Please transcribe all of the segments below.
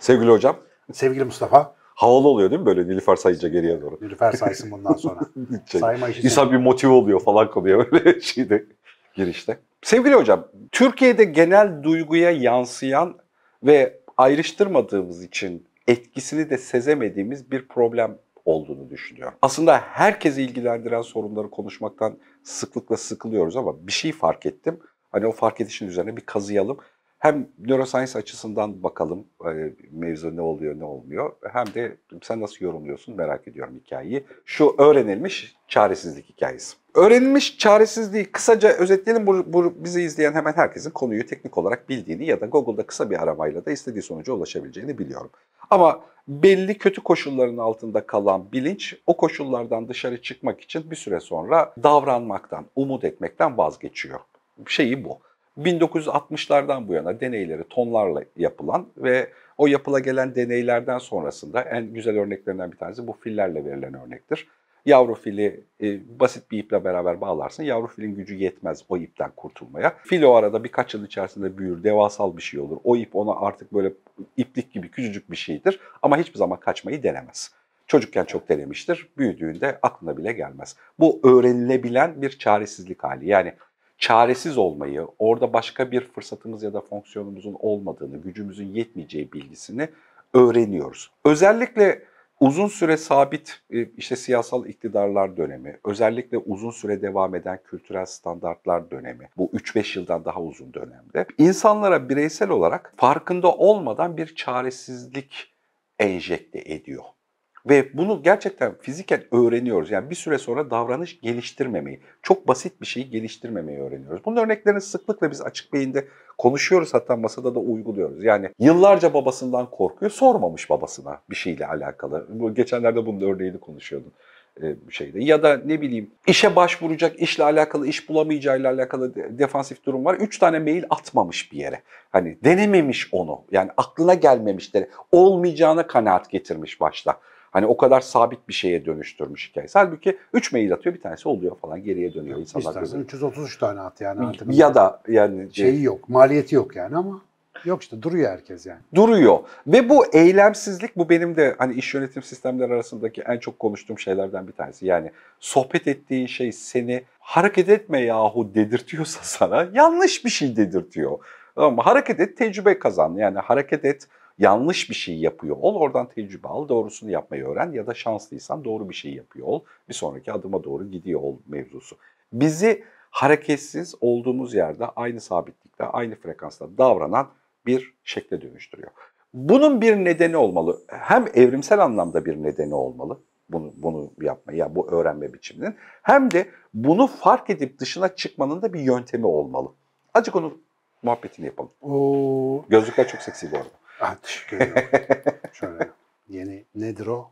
Sevgili hocam. Sevgili Mustafa. Havalı oluyor değil mi böyle Nilüfer sayınca geriye doğru? Nilüfer saysın bundan sonra. Sayma işi. İnsan bir motive oluyor falan konuya böyle şeyde girişte. Sevgili hocam, Türkiye'de genel duyguya yansıyan ve ayrıştırmadığımız için etkisini de sezemediğimiz bir problem olduğunu düşünüyorum. Aslında herkesi ilgilendiren sorunları konuşmaktan sıklıkla sıkılıyoruz ama bir şey fark ettim. Hani o fark edişin üzerine bir kazıyalım. Hem neuroscience açısından bakalım mevzu ne oluyor ne olmuyor. Hem de sen nasıl yorumluyorsun merak ediyorum hikayeyi. Şu öğrenilmiş çaresizlik hikayesi. Öğrenilmiş çaresizliği kısaca özetleyelim. Bu bizi izleyen hemen herkesin konuyu teknik olarak bildiğini ya da Google'da kısa bir aramayla da istediği sonuca ulaşabileceğini biliyorum. Ama belli kötü koşulların altında kalan bilinç o koşullardan dışarı çıkmak için bir süre sonra davranmaktan, umut etmekten vazgeçiyor. Şeyi bu. 1960'lardan bu yana deneyleri tonlarla yapılan ve o yapıla gelen deneylerden sonrasında en güzel örneklerinden bir tanesi bu fillerle verilen örnektir. Yavru fili basit bir iple beraber bağlarsın. Yavru filin gücü yetmez o ipten kurtulmaya. Fil o arada birkaç yıl içerisinde büyür, devasal bir şey olur. O ip ona artık böyle iplik gibi küçücük bir şeydir ama hiçbir zaman kaçmayı denemez. Çocukken çok denemiştir, büyüdüğünde aklına bile gelmez. Bu öğrenilebilen bir çaresizlik hali. Yani çaresiz olmayı, orada başka bir fırsatımız ya da fonksiyonumuzun olmadığını, gücümüzün yetmeyeceği bilgisini öğreniyoruz. Özellikle uzun süre sabit işte siyasal iktidarlar dönemi, özellikle uzun süre devam eden kültürel standartlar dönemi, bu 3-5 yıldan daha uzun dönemde insanlara bireysel olarak farkında olmadan bir çaresizlik enjekte ediyor. Ve bunu gerçekten fiziken öğreniyoruz. Yani bir süre sonra davranış geliştirmemeyi, çok basit bir şeyi geliştirmemeyi öğreniyoruz. Bunun örneklerini sıklıkla biz açık beyinde konuşuyoruz, hatta masada da uyguluyoruz. Yani yıllarca babasından korkuyor, sormamış babasına bir şeyle alakalı. Geçenlerde bunun örneğini konuşuyordum şeyde. Ya da ne bileyim işe başvuracak, işle alakalı, iş bulamayacağıyla alakalı defansif durum var. 3 tane mail atmamış bir yere. Hani denememiş onu. Yani aklına gelmemişleri, olmayacağına kanaat getirmiş başta. Hani o kadar sabit bir şeye dönüştürmüş hikayesi. Halbuki 3 mail atıyor, bir tanesi oluyor falan, geriye dönüyor. İnsanlar İstersen 333 tane at yani artık. Ya da yani şeyi yok, maliyeti yok yani ama yok işte duruyor herkes yani. Duruyor ve bu eylemsizlik, bu benim de hani iş yönetim sistemleri arasındaki en çok konuştuğum şeylerden bir tanesi. Yani sohbet ettiğin şey seni hareket etme yahu dedirtiyorsa sana yanlış bir şey dedirtiyor. Ama hareket et, tecrübe kazan. Yani hareket et, yanlış bir şey yapıyor ol, oradan tecrübe al, doğrusunu yapmayı öğren ya da şanslıysan doğru bir şey yapıyor ol, bir sonraki adıma doğru gidiyor ol mevzusu. Bizi hareketsiz olduğumuz yerde aynı sabitlikte, aynı frekansta davranan bir şekle dönüştürüyor. Bunun bir nedeni olmalı. Hem evrimsel anlamda bir nedeni olmalı bunu yapmaya, yani bu öğrenme biçiminin. Hem de bunu fark edip dışına çıkmanın da bir yöntemi olmalı. Azıcık onun muhabbetini yapalım. Gözlükler çok seksi bu arada. Ah, teşekkür ederim. Şöyle yeni nedir o?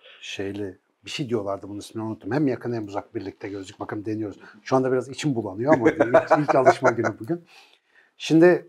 Bir şey diyorlardı, bunun ismini unuttum. Hem yakın hem uzak birlikte gözlük. Bakın deniyoruz. Şu anda biraz içim bulanıyor ama ilk alışma günü bugün. Şimdi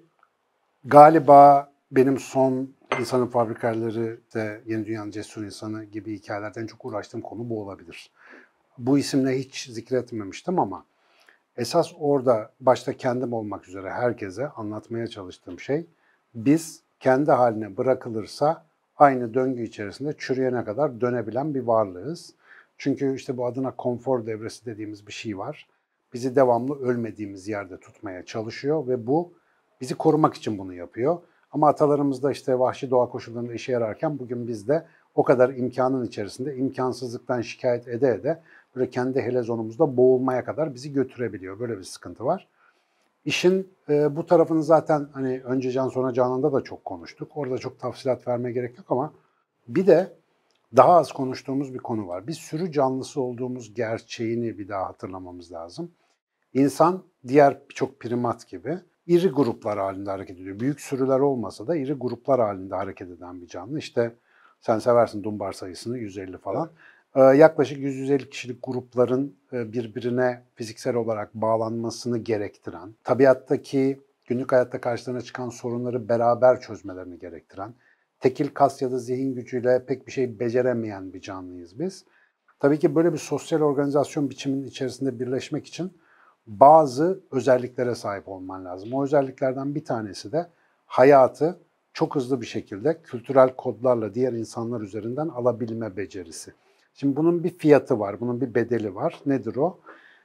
galiba benim son insanın fabrikaları de Yeni Dünya'nın Cesur İnsanı gibi hikayelerden çok uğraştığım konu bu olabilir. Bu isimle hiç zikretmemiştim ama esas orada başta kendim olmak üzere herkese anlatmaya çalıştığım şey, biz kendi haline bırakılırsa aynı döngü içerisinde çürüyene kadar dönebilen bir varlığız. Çünkü işte bu adına konfor devresi dediğimiz bir şey var. Bizi devamlı ölmediğimiz yerde tutmaya çalışıyor ve bu bizi korumak için bunu yapıyor. Ama atalarımız da işte vahşi doğa koşullarında işe yararken bugün biz de o kadar imkanın içerisinde imkansızlıktan şikayet ede ede böyle kendi helezonumuzda boğulmaya kadar bizi götürebiliyor. Böyle bir sıkıntı var. İşin bu tarafını zaten hani önce Can sonra Canan'da da çok konuştuk. Orada çok tafsilat vermeye gerek yok ama bir de daha az konuştuğumuz bir konu var. Biz sürü canlısı olduğumuz gerçeğini bir daha hatırlamamız lazım. İnsan diğer birçok primat gibi iri gruplar halinde hareket ediyor. Büyük sürüler olmasa da iri gruplar halinde hareket eden bir canlı. İşte sen seversin Dunbar sayısını 150 falan. Yaklaşık 100-150 kişilik grupların birbirine fiziksel olarak bağlanmasını gerektiren, tabiattaki günlük hayatta karşılarına çıkan sorunları beraber çözmelerini gerektiren, tekil kas ya da zihin gücüyle pek bir şey beceremeyen bir canlıyız biz. Tabii ki böyle bir sosyal organizasyon biçiminin içerisinde birleşmek için bazı özelliklere sahip olman lazım. O özelliklerden bir tanesi de hayatı çok hızlı bir şekilde kültürel kodlarla diğer insanlar üzerinden alabilme becerisi. Şimdi bunun bir fiyatı var, bunun bir bedeli var. Nedir o?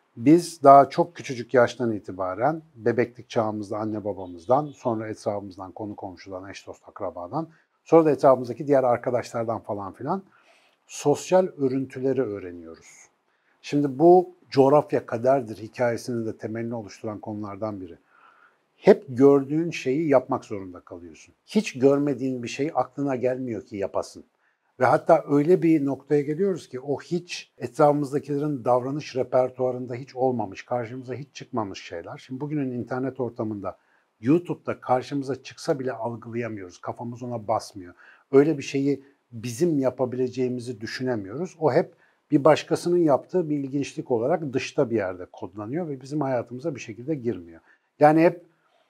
Biz daha çok küçücük yaştan itibaren bebeklik çağımızda anne babamızdan, sonra etrafımızdan, konu komşudan, eş dost akrabadan, sonra da etrafımızdaki diğer arkadaşlardan falan filan sosyal örüntüleri öğreniyoruz. Şimdi bu coğrafya kaderdir hikayesinin de temelini oluşturan konulardan biri. Hep gördüğün şeyi yapmak zorunda kalıyorsun. Hiç görmediğin bir şey aklına gelmiyor ki yapasın. Ve hatta öyle bir noktaya geliyoruz ki o hiç etrafımızdakilerin davranış repertuarında hiç olmamış, karşımıza hiç çıkmamış şeyler. Şimdi bugünün internet ortamında YouTube'da karşımıza çıksa bile algılayamıyoruz. Kafamız ona basmıyor. Öyle bir şeyi bizim yapabileceğimizi düşünemiyoruz. O hep bir başkasının yaptığı bir ilginçlik olarak dışta bir yerde kodlanıyor ve bizim hayatımıza bir şekilde girmiyor. Yani hep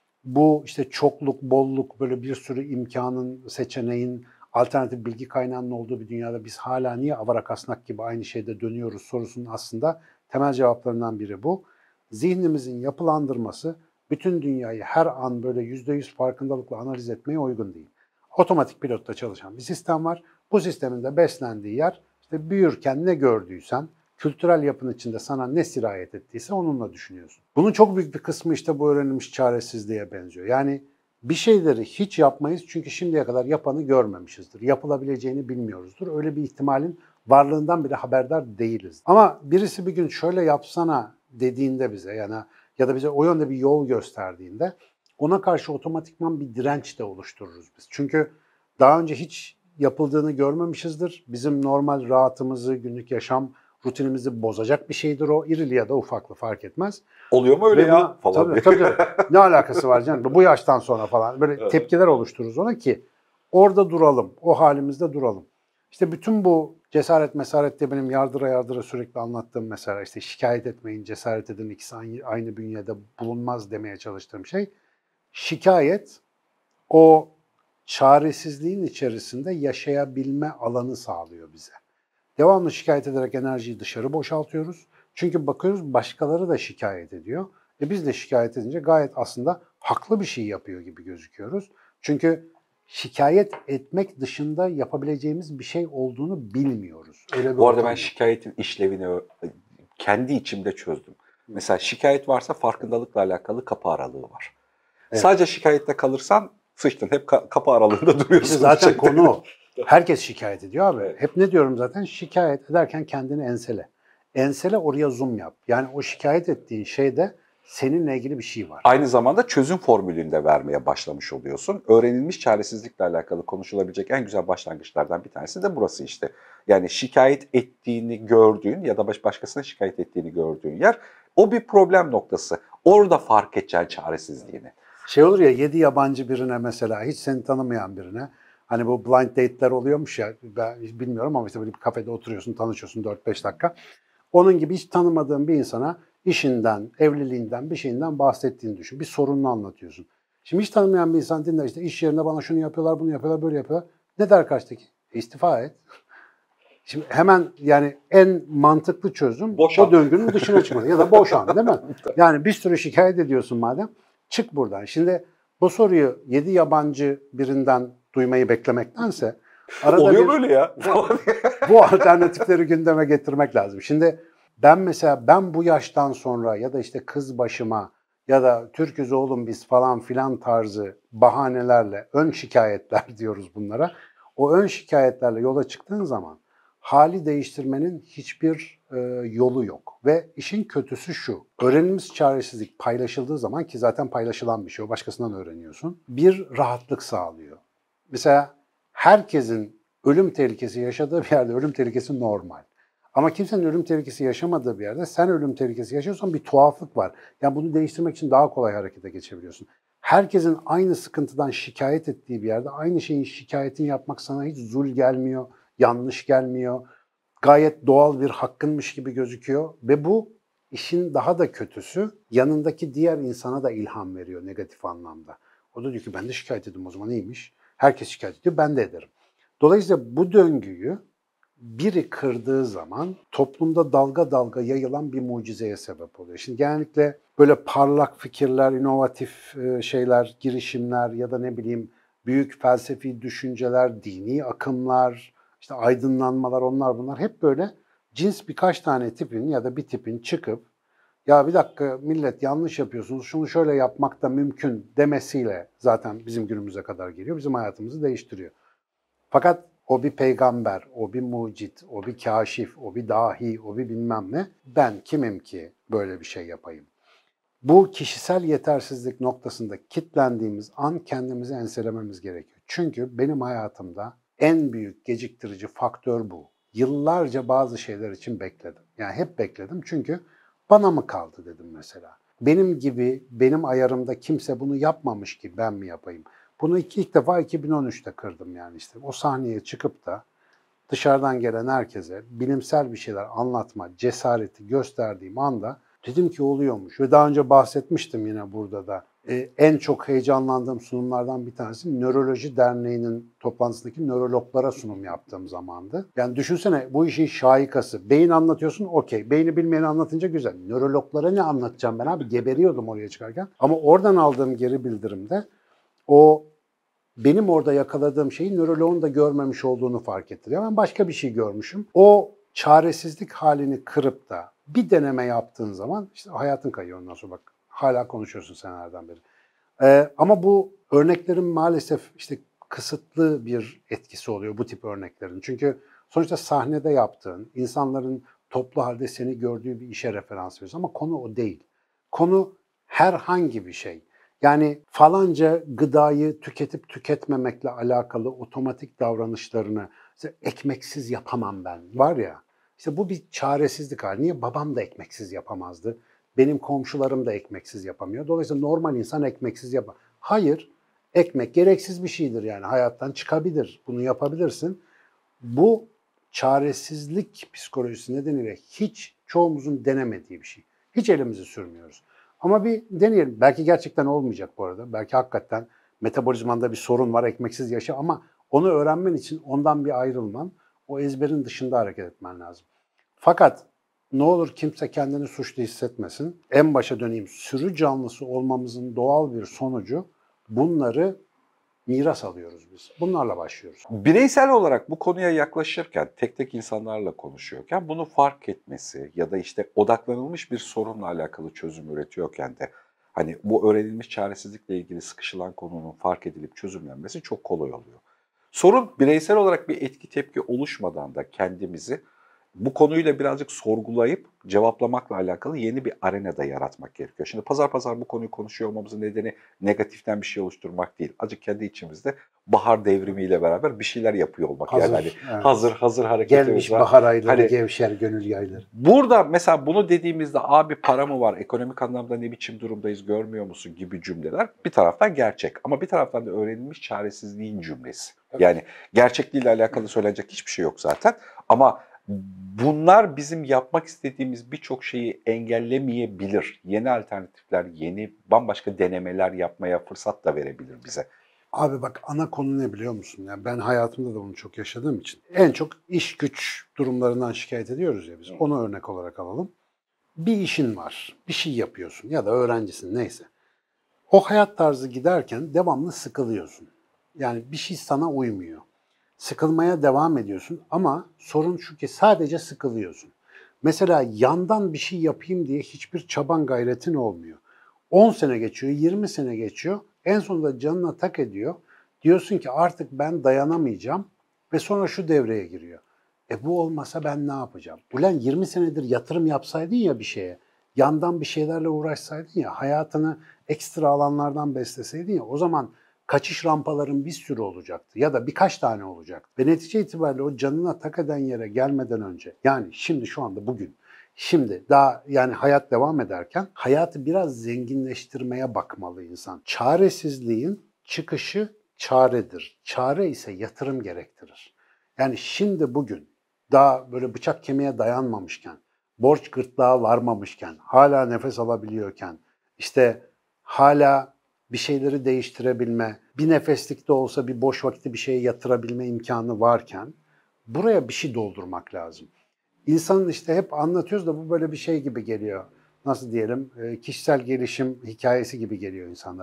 bu işte çokluk, bolluk, böyle bir sürü imkanın, seçeneğin, alternatif bilgi kaynağının olduğu bir dünyada biz hala niye avarakasnak gibi aynı şeyde dönüyoruz sorusunun aslında temel cevaplarından biri bu. Zihnimizin yapılandırması bütün dünyayı her an böyle %100 farkındalıkla analiz etmeye uygun değil. Otomatik pilotta çalışan bir sistem var. Bu sistemin de beslendiği yer işte büyürken ne gördüysen, kültürel yapın içinde sana ne sirayet ettiyse onunla düşünüyorsun. Bunun çok büyük bir kısmı işte bu öğrenilmiş çaresizliğe benziyor. Yani bir şeyleri hiç yapmayız çünkü şimdiye kadar yapanı görmemişizdir. Yapılabileceğini bilmiyoruzdur. Öyle bir ihtimalin varlığından bile haberdar değiliz. Ama birisi bir gün şöyle yapsana dediğinde bize yani ya da bize o yönde bir yol gösterdiğinde ona karşı otomatikman bir direnç de oluştururuz biz. Çünkü daha önce hiç yapıldığını görmemişizdir. Bizim normal rahatımızı, günlük yaşam rutinimizi bozacak bir şeydir o. İrili ya da ufaklı fark etmez. Oluyor mu öyle Ve ya falan. Tabii. Ne alakası var canım? Bu yaştan sonra falan. Böyle Evet. tepkiler oluştururuz ona ki orada duralım. O halimizde duralım. İşte bütün bu cesaret mesaret diye benim yardıra sürekli anlattığım mesela işte şikayet etmeyin, cesaret edin ikisi aynı bünyede bulunmaz demeye çalıştığım şey. Şikayet o çaresizliğin içerisinde yaşayabilme alanı sağlıyor bize. Devamlı şikayet ederek enerjiyi dışarı boşaltıyoruz. Çünkü bakıyoruz başkaları da şikayet ediyor. Biz de şikayet edince gayet aslında haklı bir şey yapıyor gibi gözüküyoruz. Çünkü şikayet etmek dışında yapabileceğimiz bir şey olduğunu bilmiyoruz. Öyle bir Bu arada ben ortam yok. şikayetin işlevini kendi içimde çözdüm. Mesela şikayet varsa farkındalıkla alakalı kapı aralığı var. Evet. Sadece şikayette kalırsan sıçtın. Hep kapı aralığında duruyorsun. İşte zaten konu o. Herkes şikayet ediyor abi. Evet. Hep ne diyorum zaten? Şikayet ederken kendini ensele. Ensele oraya zoom yap. Yani o şikayet ettiğin şeyde seninle ilgili bir şey var. Aynı zamanda çözüm formülünü de vermeye başlamış oluyorsun. Öğrenilmiş çaresizlikle alakalı konuşulabilecek en güzel başlangıçlardan bir tanesi de burası işte. Yani şikayet ettiğini gördüğün ya da başkasına şikayet ettiğini gördüğün yer o bir problem noktası. Orada fark edeceksin çaresizliğini. Şey olur ya 7 yabancı birine mesela hiç seni tanımayan birine hani bu blind date'ler oluyormuş ya ben bilmiyorum ama işte böyle bir kafede oturuyorsun tanışıyorsun 4-5 dakika. Onun gibi hiç tanımadığın bir insana işinden, evliliğinden, bir şeyinden bahsettiğini düşün. Bir sorununu anlatıyorsun. Şimdi hiç tanımayan bir insan dinler işte iş yerinde bana şunu yapıyorlar, bunu yapıyorlar, böyle yapıyorlar. Ne der karşıdaki? İstifa et. Şimdi hemen yani en mantıklı çözüm Boşan. o döngünün dışına çıkmak ya da boşan değil mi? Yani bir sürü şikayet ediyorsun madem çık buradan. Şimdi bu soruyu 7 yabancı birinden duymayı beklemektense arada Oluyor böyle ya. bu alternatifleri gündeme getirmek lazım. Şimdi ben bu yaştan sonra ya da işte kız başıma ya da Türküz oğlum biz falan filan tarzı bahanelerle ön şikayetler diyoruz bunlara. O ön şikayetlerle yola çıktığın zaman hali değiştirmenin hiçbir yolu yok. Ve işin kötüsü şu, öğrenilmiş çaresizlik paylaşıldığı zaman ki zaten paylaşılan bir şey, o başkasından öğreniyorsun, bir rahatlık sağlıyor. Mesela herkesin ölüm tehlikesi yaşadığı bir yerde ölüm tehlikesi normal. Ama kimsenin ölüm tehlikesi yaşamadığı bir yerde sen ölüm tehlikesi yaşıyorsan bir tuhaflık var. Yani bunu değiştirmek için daha kolay harekete geçebiliyorsun. Herkesin aynı sıkıntıdan şikayet ettiği bir yerde aynı şeyin şikayetini yapmak sana hiç zul gelmiyor, yanlış gelmiyor. Gayet doğal bir hakkınmış gibi gözüküyor ve bu işin daha da kötüsü yanındaki diğer insana da ilham veriyor negatif anlamda. O da diyor ki ben de şikayet edeyim o zaman iyiymiş. Herkes şikayet ediyor ben de ederim. Dolayısıyla bu döngüyü biri kırdığı zaman toplumda dalga dalga yayılan bir mucizeye sebep oluyor. Şimdi genellikle böyle parlak fikirler, inovatif şeyler, girişimler ya da ne bileyim büyük felsefi düşünceler, dini akımlar, işte aydınlanmalar, onlar bunlar hep böyle cins birkaç tane tipin ya da bir tipin çıkıp ya bir dakika millet yanlış yapıyorsunuz, şunu şöyle yapmak da mümkün demesiyle zaten bizim günümüze kadar geliyor, bizim hayatımızı değiştiriyor. Fakat o bir peygamber, o bir mucit, o bir kâşif, o bir dahi, o bir bilmem ne. Ben kimim ki böyle bir şey yapayım? Bu kişisel yetersizlik noktasında kitlendiğimiz an kendimizi enselememiz gerekiyor. Çünkü benim hayatımda en büyük geciktirici faktör bu. Yıllarca bazı şeyler için bekledim. Yani hep bekledim çünkü bana mı kaldı dedim mesela. Benim gibi, benim ayarımda kimse bunu yapmamış ki ben mi yapayım? Bunu ilk defa 2013'te kırdım yani işte. O sahneye çıkıp da dışarıdan gelen herkese bilimsel bir şeyler anlatma cesareti gösterdiğim anda dedim ki oluyormuş. Ve daha önce bahsetmiştim yine burada da. En çok heyecanlandığım sunumlardan bir tanesi Nöroloji Derneği'nin toplantısındaki nörologlara sunum yaptığım zamandı. Yani düşünsene bu işin şahikası. Beyin anlatıyorsun okey. Beyni bilmeyeni anlatınca güzel. Nörologlara ne anlatacağım ben abi? Geberiyordum oraya çıkarken. Ama oradan aldığım geri bildirimde o benim orada yakaladığım şeyi nöroloğun da görmemiş olduğunu fark ettiriyor. Ben başka bir şey görmüşüm. O çaresizlik halini kırıp da bir deneme yaptığın zaman işte hayatın kayıyor ondan sonra bak. Hala konuşuyorsun senelerden beri. Ama bu örneklerin maalesef işte kısıtlı bir etkisi oluyor bu tip örneklerin. Çünkü sonuçta sahnede yaptığın, insanların toplu halde seni gördüğü bir işe referans veriyorsun ama konu o değil. Konu herhangi bir şey. Yani falanca gıdayı tüketip tüketmemekle alakalı otomatik davranışlarını işte ekmeksiz yapamam ben var ya. İşte bu bir çaresizlik hali. Niye? Babam da ekmeksiz yapamazdı. Benim komşularım da ekmeksiz yapamıyor. Dolayısıyla normal insan ekmeksiz yapar. Hayır, ekmek gereksiz bir şeydir yani hayattan çıkabilir. Bunu yapabilirsin. Bu çaresizlik psikolojisi nedeniyle hiç çoğumuzun denemediği bir şey. Hiç elimizi sürmüyoruz. Ama bir deneyelim. Belki gerçekten olmayacak bu arada. Belki hakikaten metabolizmanda bir sorun var, ekmeksiz yaşa ama onu öğrenmen için ondan bir ayrılman, o ezberin dışında hareket etmen lazım. Fakat ne olur kimse kendini suçlu hissetmesin. En başa döneyim. Sürü canlısı olmamızın doğal bir sonucu bunları miras alıyoruz biz. Bunlarla başlıyoruz. Bireysel olarak bu konuya yaklaşırken, tek tek insanlarla konuşuyorken bunu fark etmesi ya da işte odaklanılmış bir sorunla alakalı çözüm üretiyorken de hani bu öğrenilmiş çaresizlikle ilgili sıkışılan konunun fark edilip çözümlenmesi çok kolay oluyor. Sorun bireysel olarak bir etki tepki oluşmadan da kendimizi bu konuyla birazcık sorgulayıp cevaplamakla alakalı yeni bir arenada yaratmak gerekiyor. Şimdi pazar pazar bu konuyu konuşuyor olmamızın nedeni negatiften bir şey oluşturmak değil. Azıcık kendi içimizde bahar devrimiyle beraber bir şeyler yapıyor olmak. Hazır, Yani hani evet. hazır hareketimiz Gelmiş var. bahar ayları Hani gevşer gönül yayları. burada mesela bunu dediğimizde abi para mı var, ekonomik anlamda ne biçim durumdayız görmüyor musun gibi cümleler bir taraftan gerçek. Ama bir taraftan da öğrenilmiş çaresizliğin cümlesi. Yani gerçekliğiyle alakalı söylenecek hiçbir şey yok zaten. Ama bunlar bizim yapmak istediğimiz birçok şeyi engellemeyebilir. Yeni alternatifler, yeni bambaşka denemeler yapmaya fırsat da verebilir bize. Abi bak ana konu ne biliyor musun? Yani ben hayatımda da bunu çok yaşadığım için. En çok iş güç durumlarından şikayet ediyoruz ya biz. Onu örnek olarak alalım. Bir işin var, bir şey yapıyorsun ya da öğrencisin neyse. O hayat tarzı giderken devamlı sıkılıyorsun. Yani bir şey sana uymuyor. Sıkılmaya devam ediyorsun ama sorun şu ki sadece sıkılıyorsun. Mesela yandan bir şey yapayım diye hiçbir çaban gayretin olmuyor. 10 sene geçiyor, 20 sene geçiyor. En sonunda canına tak ediyor. Diyorsun ki artık ben dayanamayacağım ve sonra şu devreye giriyor. Bu olmasa ben ne yapacağım? Ulan 20 senedir yatırım yapsaydın ya bir şeye, yandan bir şeylerle uğraşsaydın ya, hayatını ekstra alanlardan besleseydin ya, o zaman kaçış rampaların bir sürü olacaktı ya da birkaç tane olacaktı. Ve netice itibariyle o canına tak eden yere gelmeden önce, yani şimdi şu anda bugün, şimdi daha yani hayat devam ederken hayatı biraz zenginleştirmeye bakmalı insan. Çaresizliğin çıkışı çaredir. Çare ise yatırım gerektirir. Yani şimdi bugün daha böyle bıçak kemiğe dayanmamışken, borç gırtlağa varmamışken, hala nefes alabiliyorken, işte hala bir şeyleri değiştirebilme, bir nefeslikte olsa bir boş vakti bir şeye yatırabilme imkanı varken buraya bir şey doldurmak lazım. İnsanın işte hep anlatıyoruz da bu böyle bir şey gibi geliyor. Nasıl diyelim? Kişisel gelişim hikayesi gibi geliyor insanlara.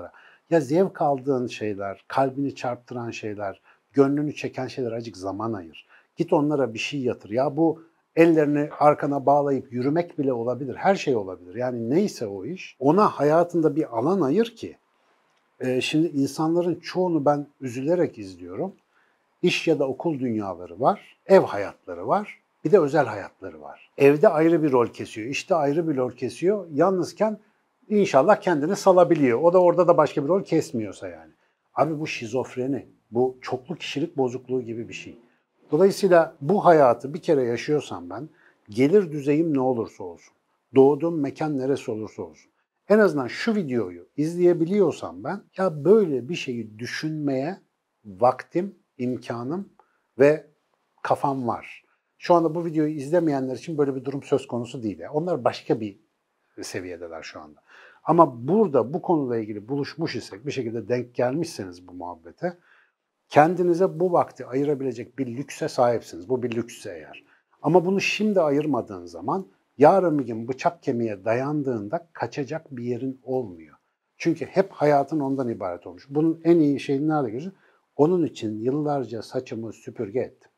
Ya zevk aldığın şeyler, kalbini çarptıran şeyler, gönlünü çeken şeyler azıcık zaman ayır. Git onlara bir şey yatır. Ya bu ellerini arkana bağlayıp yürümek bile olabilir. Her şey olabilir. Yani neyse o iş. Ona hayatında bir alan ayır ki. Şimdi insanların çoğunu ben üzülerek izliyorum. İş ya da okul dünyaları var, ev hayatları var, bir de özel hayatları var. Evde ayrı bir rol kesiyor, işte ayrı bir rol kesiyor. Yalnızken inşallah kendini salabiliyor. O da orada da başka bir rol kesmiyorsa yani. Abi bu şizofreni, bu çoklu kişilik bozukluğu gibi bir şey. Dolayısıyla bu hayatı bir kere yaşıyorsam ben, gelir düzeyim ne olursa olsun, doğduğum mekan neresi olursa olsun, en azından şu videoyu izleyebiliyorsam ben, ya böyle bir şeyi düşünmeye vaktim, imkanım ve kafam var. Şu anda bu videoyu izlemeyenler için böyle bir durum söz konusu değil. Onlar başka bir seviyedeler şu anda. Ama burada bu konuyla ilgili buluşmuş isek, bir şekilde denk gelmişseniz bu muhabbete, kendinize bu vakti ayırabilecek bir lükse sahipsiniz. Bu bir lüksse eğer. Ama bunu şimdi ayırmadığın zaman yarın bir gün bıçak kemiğe dayandığında kaçacak bir yerin olmuyor. Çünkü hep hayatın ondan ibaret olmuş. Bunun en iyi şeyini nerede görüyorsun? Onun için yıllarca saçımı süpürge ettim.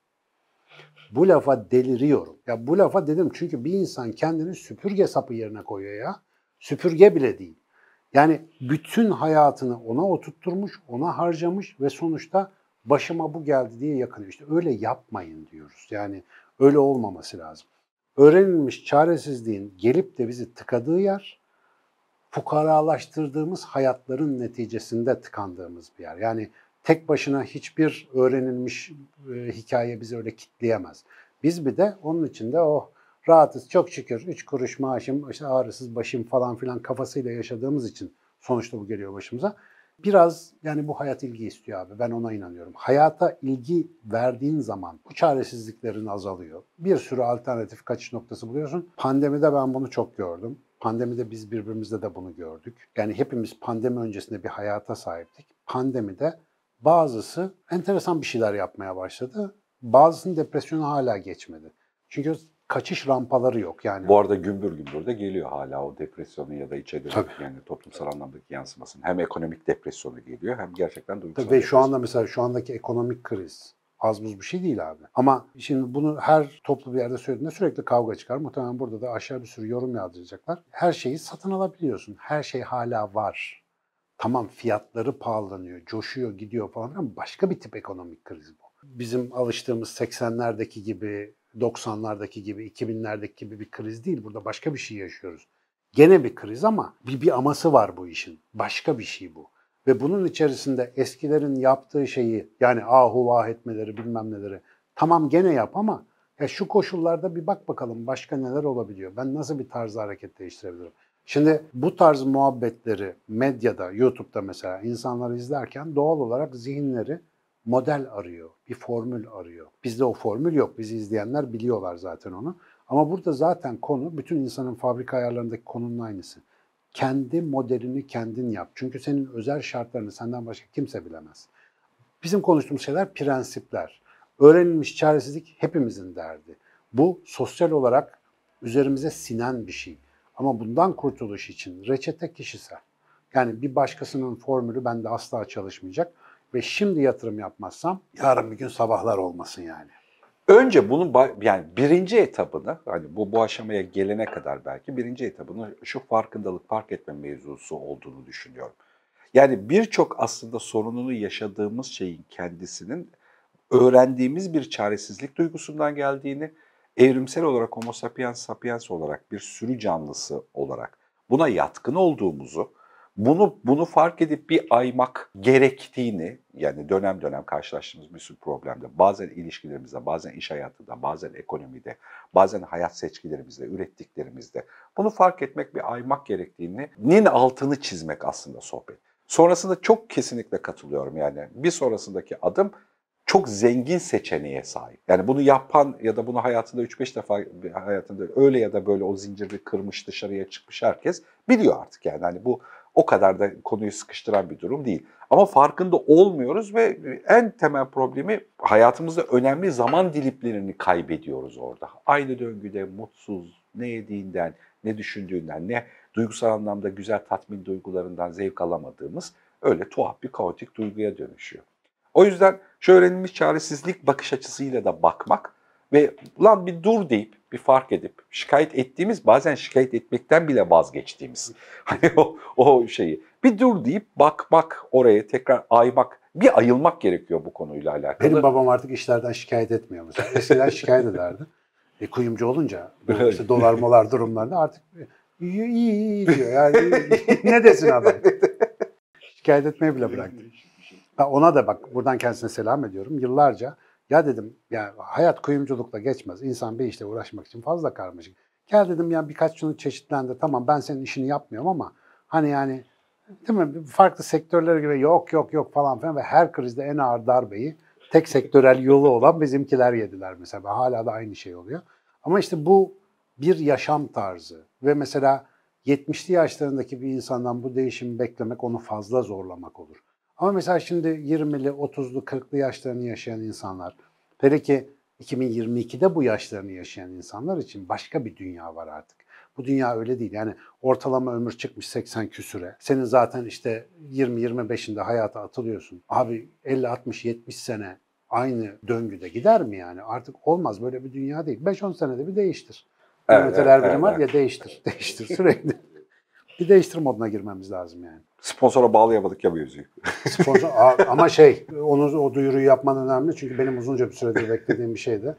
Bu lafa deliriyorum. Ya bu lafa dedim çünkü bir insan kendini süpürge sapı yerine koyuyor ya. Süpürge bile değil. Yani bütün hayatını ona oturtturmuş, ona harcamış ve sonuçta başıma bu geldi diye yakınıyor. İşte öyle yapmayın diyoruz. Yani öyle olmaması lazım. Öğrenilmiş çaresizliğin gelip de bizi tıkadığı yer, fukaralaştırdığımız hayatların neticesinde tıkandığımız bir yer. Yani tek başına hiçbir öğrenilmiş hikaye bizi öyle kitleyemez. Biz bir de onun içinde rahatız çok şükür 3 kuruş maaşım, işte ağrısız başım falan filan kafasıyla yaşadığımız için sonuçta bu geliyor başımıza. Biraz yani bu hayat ilgi istiyor abi. Ben ona inanıyorum. Hayata ilgi verdiğin zaman bu çaresizliklerin azalıyor. Bir sürü alternatif kaçış noktası buluyorsun. Pandemide ben bunu çok gördüm. Pandemide biz birbirimizde de bunu gördük. Yani hepimiz pandemi öncesinde bir hayata sahiptik. Pandemide bazısı enteresan bir şeyler yapmaya başladı. Bazısının depresyonu hala geçmedi. Çünkü kaçış rampaları yok yani. Bu arada gümbür gümbür de geliyor hala o depresyonun ya da içe dönük Tabii. yani toplumsal anlamdaki yansımasının. Hem ekonomik depresyonu geliyor hem gerçekten duygusal Tabii ve şu depresyon. anda mesela şu andaki ekonomik kriz az buz bir şey değil abi. Ama şimdi bunu her toplu bir yerde söylediğinde sürekli kavga çıkar. Muhtemelen burada da aşağı bir sürü yorum yazdıracaklar. Her şeyi satın alabiliyorsun. Her şey hala var. Tamam fiyatları pahalanıyor, coşuyor, gidiyor falan ama başka bir tip ekonomik kriz bu. Bizim alıştığımız 80'lerdeki gibi, 90'lardaki gibi, 2000'lerdeki gibi bir kriz değil. Burada başka bir şey yaşıyoruz. Gene bir kriz ama bir aması var bu işin. Başka bir şey bu. Ve bunun içerisinde eskilerin yaptığı şeyi yani ahu vah etmeleri bilmem neleri tamam gene yap ama ya şu koşullarda bir bak bakalım başka neler olabiliyor. Ben nasıl bir tarzı hareket değiştirebilirim? Şimdi bu tarz muhabbetleri medyada, YouTube'da mesela insanlar izlerken doğal olarak zihinleri model arıyor, bir formül arıyor. Bizde o formül yok. Bizi izleyenler biliyorlar zaten onu. Ama burada zaten konu bütün insanın fabrika ayarlarındaki konunun aynısı. Kendi modelini kendin yap. Çünkü senin özel şartlarını senden başka kimse bilemez. Bizim konuştuğumuz şeyler prensipler. Öğrenilmiş çaresizlik hepimizin derdi. Bu sosyal olarak üzerimize sinen bir şey. Ama bundan kurtuluş için reçete kişisel. Yani bir başkasının formülü bende asla çalışmayacak ve şimdi yatırım yapmazsam yarın bir gün sabahlar olmasın yani. Önce bunun yani birinci etabını hani bu aşamaya gelene kadar belki birinci etabını şu farkındalık, fark etme mevzusu olduğunu düşünüyorum. Yani birçok aslında sorununu yaşadığımız şeyin kendisinin öğrendiğimiz bir çaresizlik duygusundan geldiğini, evrimsel olarak Homo sapiens sapiens olarak bir sürü canlısı olarak buna yatkın olduğumuzu, bunu fark edip bir aymak gerektiğini, yani dönem dönem karşılaştığımız bir sürü problemde, bazen ilişkilerimizde, bazen iş hayatında, bazen ekonomide, bazen hayat seçkilerimizde, ürettiklerimizde bunu fark etmek, bir aymak gerektiğinin altını çizmek aslında sohbet. Sonrasında çok kesinlikle katılıyorum yani. Bir sonrasındaki adım çok zengin seçeneğe sahip. Yani bunu yapan ya da bunu hayatında 3-5 defa hayatında öyle ya da böyle o zinciri kırmış dışarıya çıkmış herkes biliyor artık yani. Hani bu o kadar da konuyu sıkıştıran bir durum değil. Ama farkında olmuyoruz ve en temel problemi hayatımızda önemli zaman dilimlerini kaybediyoruz orada. Aynı döngüde mutsuz, ne yediğinden, ne düşündüğünden, ne duygusal anlamda güzel tatmin duygularından zevk alamadığımız öyle tuhaf bir kaotik duyguya dönüşüyor. O yüzden şu öğrenilmiş çaresizlik bakış açısıyla da bakmak ve lan bir dur deyip, bir fark edip, şikayet ettiğimiz, bazen şikayet etmekten bile vazgeçtiğimiz hani o şeyi bir dur deyip bakmak, oraya tekrar aymak, bir ayılmak gerekiyor bu konuyla alakalı. Benim babam artık işlerden şikayet etmiyor mesela. Eskiden şikayet ederdi. Kuyumcu olunca bu işte dolar molar durumlarında artık iyi diyor. Yani ne desin adam? Şikayet etmeyi bile bıraktı. Ben ona da bak buradan kendisine selam ediyorum. Yıllarca ya dedim ya hayat kuyumculukla geçmez. İnsan bir işle uğraşmak için fazla karmaşık. Gel dedim ya birkaç şunu çeşitlendir. Tamam ben senin işini yapmıyorum ama hani yani değil mi? Farklı sektörlere göre yok falan filan ve her krizde en ağır darbeyi tek sektörel yolu olan bizimkiler yediler mesela. Hala da aynı şey oluyor. Ama işte bu bir yaşam tarzı ve mesela 70'li yaşlarındaki bir insandan bu değişimi beklemek onu fazla zorlamak olur. Ama mesela şimdi 20'li, 30'lu, 40'lı yaşlarını yaşayan insanlar, hele ki 2022'de bu yaşlarını yaşayan insanlar için başka bir dünya var artık. Bu dünya öyle değil. Yani ortalama ömür çıkmış 80 küsüre. Senin zaten işte 20-25'inde hayata atılıyorsun. Abi 50, 60, 70 sene aynı döngüde gider mi yani? Artık olmaz. Böyle bir dünya değil. 5-10 senede bir değiştir. Yönetiler birim var ya değiştir. Değiştir sürekli. Bir değiştir moduna girmemiz lazım yani. Sponsora bağlayamadık ya bu yüzüğü. Sponsor, ama o duyuruyu yapman önemli çünkü benim uzunca bir süredir beklediğim bir şeydi.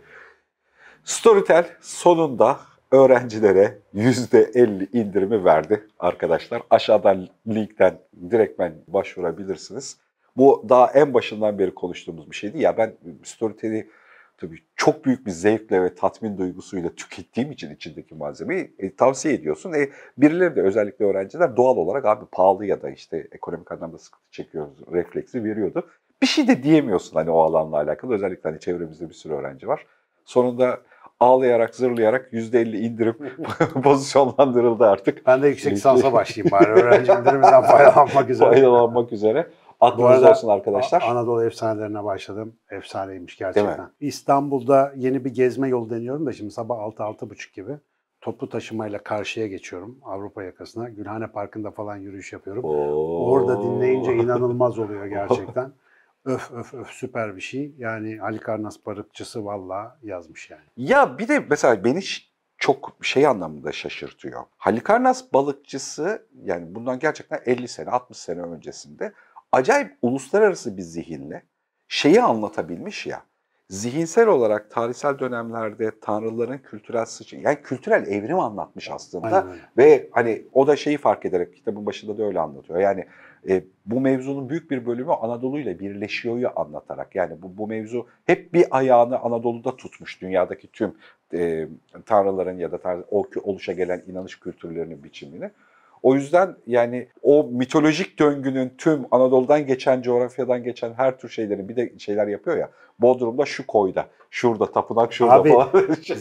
Storytel sonunda öğrencilere %50 indirimi verdi arkadaşlar. Aşağıdan linkten direktmen başvurabilirsiniz. Bu daha en başından beri konuştuğumuz bir şeydi. Ya ben Storytel'i tabii çok büyük bir zevkle ve tatmin duygusuyla tükettiğim için içindeki malzemeyi tavsiye ediyorsun. Birileri de özellikle öğrenciler doğal olarak abi pahalı ya da işte ekonomik anlamda sıkıntı çekiyoruz refleksi veriyordu. Bir şey de diyemiyorsun hani o alanla alakalı. Özellikle hani çevremizde bir sürü öğrenci var. Sonunda ağlayarak, zırlayarak %50 indirim pozisyonlandırıldı artık. Ben de yüksek lisansa başlayayım bari. Öğrenci indiriminden faydalanmak üzere. Faydalanmak üzere. Aklınızda olsun arkadaşlar. Anadolu efsanelerine başladım. Efsaneymiş gerçekten. İstanbul'da yeni bir gezme yolu deniyorum da şimdi sabah 6-6.30 gibi toplu taşımayla karşıya geçiyorum Avrupa yakasına. Gülhane Parkı'nda falan yürüyüş yapıyorum. Orada dinleyince inanılmaz oluyor gerçekten. Öf süper bir şey. Yani Halikarnas balıkçısı vallahi yazmış yani. Ya bir de mesela beni çok şey anlamında şaşırtıyor. Halikarnas balıkçısı yani bundan gerçekten 50 sene 60 sene öncesinde acayip uluslararası bir zihinle şeyi anlatabilmiş ya. Zihinsel olarak tarihsel dönemlerde tanrıların kültürel yani kültürel evrim anlatmış aslında. Ve hani o da şeyi fark ederek kitabın başında da öyle anlatıyor. Yani bu mevzunun büyük bir bölümü Anadolu ile birleşiyor'yu anlatarak. Yani bu mevzu hep bir ayağını Anadolu'da tutmuş dünyadaki tüm tanrıların ya da oluşa gelen inanış kültürlerinin biçimini. O yüzden yani o mitolojik döngünün tüm Anadolu'dan geçen, coğrafyadan geçen her tür şeylerin bir de şeyler yapıyor ya. Bodrum'da şu koyda, şurada tapınak şurada abi, falan.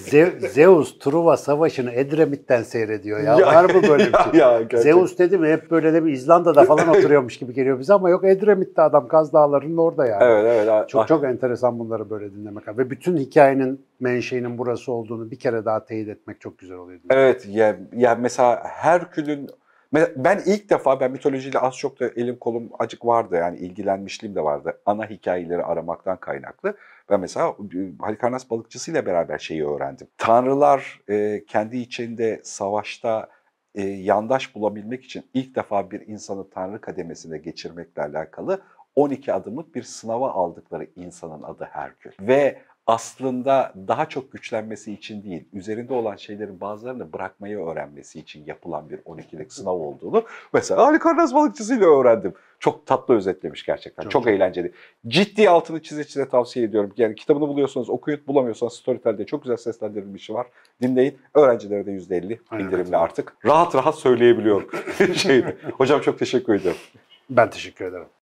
Zeus Truva Savaşı'nı Edremit'ten seyrediyor ya. Var mı böyle bir şey? Zeus dedi mi hep böyle de bir İzlanda'da falan oturuyormuş gibi geliyor bize ama yok Edremit'te adam Kaz Dağları'nın orada yani. Evet. Çok enteresan bunları böyle dinlemek. Ve bütün hikayenin menşeinin burası olduğunu bir kere daha teyit etmek çok güzel oluyor. Evet yani mesela Herkül'ün ben ilk defa mitolojiyle az çok da elim kolum acık vardı yani ilgilenmişliğim de vardı. Ana hikayeleri aramaktan kaynaklı. Ben mesela Halikarnas balıkçısıyla beraber şeyi öğrendim. Tanrılar kendi içinde savaşta yandaş bulabilmek için ilk defa bir insanı tanrı kademesine geçirmekle alakalı 12 adımlık bir sınava aldıkları insanın adı Herkül. Ve aslında daha çok güçlenmesi için değil, üzerinde olan şeylerin bazılarını bırakmayı öğrenmesi için yapılan bir 12'lik sınav olduğunu mesela Halikarnas balıkçısıyla öğrendim. Çok tatlı özetlemiş gerçekten. Çok eğlenceli. Ciddi altını çize tavsiye ediyorum. Yani kitabını buluyorsanız okuyun, bulamıyorsanız Storytel'de çok güzel seslendirilmişi var. Dinleyin. Öğrencilere de %50 indirimli artık. Rahat söyleyebiliyorum. Hocam çok teşekkür ediyorum. Ben teşekkür ederim.